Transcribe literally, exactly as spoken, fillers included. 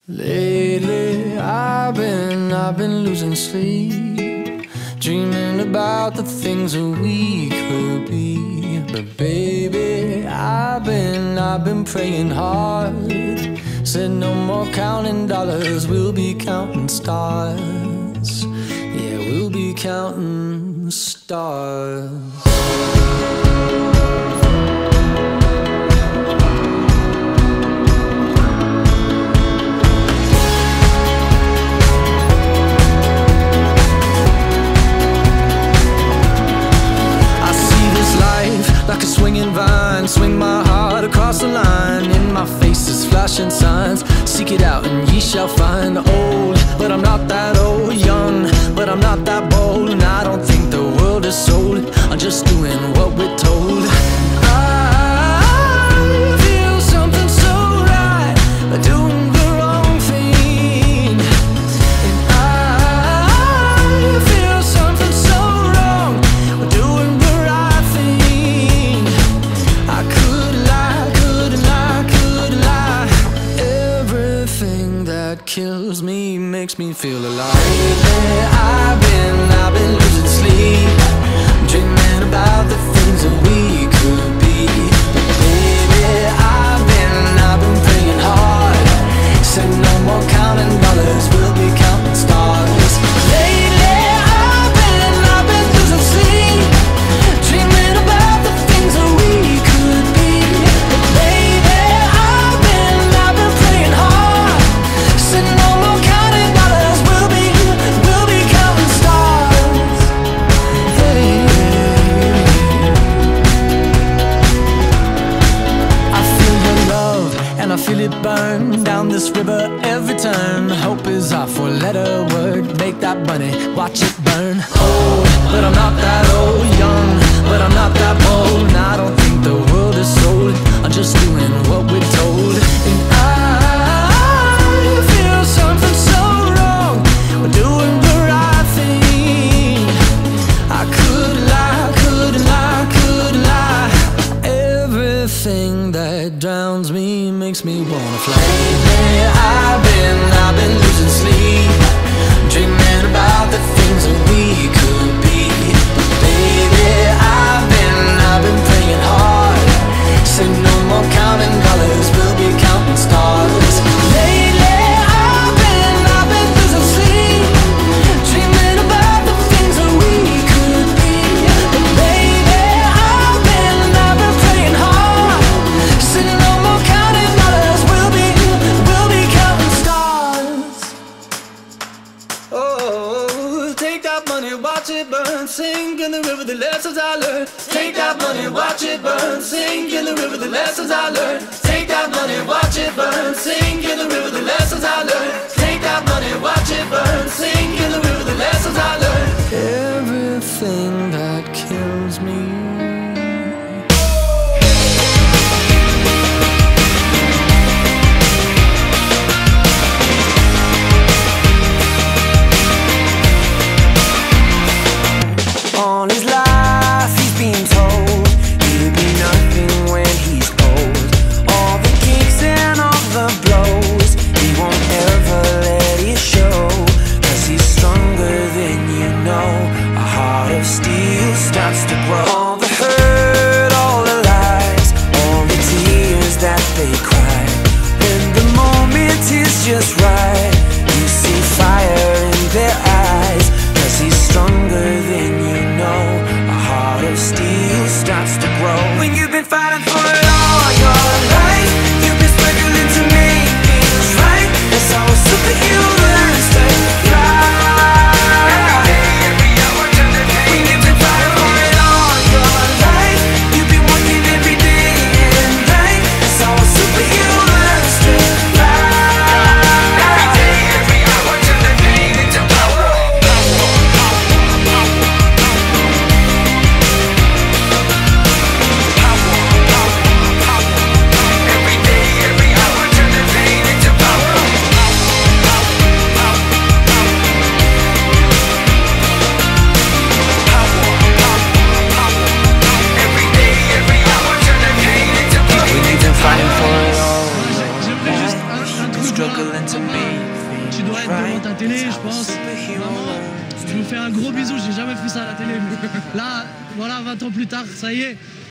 Lately, I've been, I've been losing sleep, dreaming about the things that we could be. But baby, I've been, I've been praying hard. Said no more counting dollars, we'll be counting stars. Yeah, we'll be counting stars. Like a swinging vine, swing my heart across the line. In my face is flashing signs, seek it out and ye shall find. Old, but I'm not that old. Young, but I'm not that bold. And I don't think the world is sold, I'm just doing what we're told. I feel something so right, doing the wrong thing. And I feel something so wrong, doing the right thing. I could lie, could lie, could lie. Everything that kills me makes me feel alive. Lately, I've been, I've been losing sleep, dreaming about the things that we could be. But baby, I've been, I've been praying hard. Said no more counting dollars, we'll be counting stars. Lately, I've been, I've been losing sleep, dreaming about the things that we could be. But baby, I've been, I've been praying hard. Said no more counting dollars, we'll be, we'll be counting stars. Hey. I feel your love and I feel it burn down this river every turn. Hope is our four-letter word, make that money, watch it burn. Old, but I'm not that old. Young, but I'm not that bold. And I don't think the world is sold, I'm just doing what we're told. And I feel something so wrong, we're doing the right thing. I could lie, could lie, could lie. Everything that drowns me makes me wanna fly. Lately, I've been, I've been losing sleep, dreaming about the things that we could be. But baby, I've been, I've been praying hard. Say no more counting dollars, we'll be counting stars. Lately, I've been, I've been losing sleep, dreaming about the things that we could be. But baby, I've been, I've been praying hard. Say no more counting dollars, we'll be, we'll be counting stars. Oh, take that money, watch it burn, sink in the river, the lessons I learned. Take that money, watch it burn, sink in the river, the lessons I learned. Take that money, watch it burn, sink in the river, the lessons I learned. Take that money, watch it burn, sink in the river, the lessons I learned. Everything that kills me. On his life, he's been told he'll be nothing when he's old. All the kicks and all the blows tu dois être devant ta télé, je pense. Maman, je vous fais un gros bisou, j'ai jamais fait ça à la télé. Là, voilà, vingt ans plus tard, ça y est.